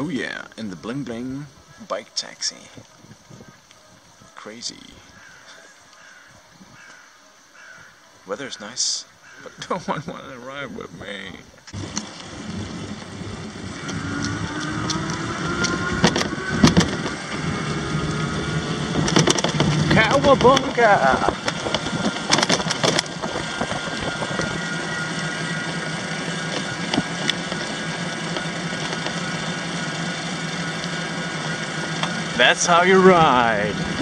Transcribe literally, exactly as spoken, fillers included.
Oh yeah, in the bling bling bike taxi. Crazy. Weather's nice, but no one wanted to ride with me. Cowabunga! That's how you ride.